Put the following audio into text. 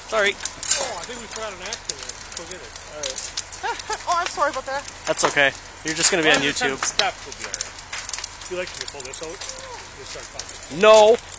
Sorry. Oh, I think we forgot an accident. Go get it. Alright. Oh, I'm sorry about that. That's okay. You're just going to be on YouTube. Steps will be alright. You like to pull this out? You start talking. No!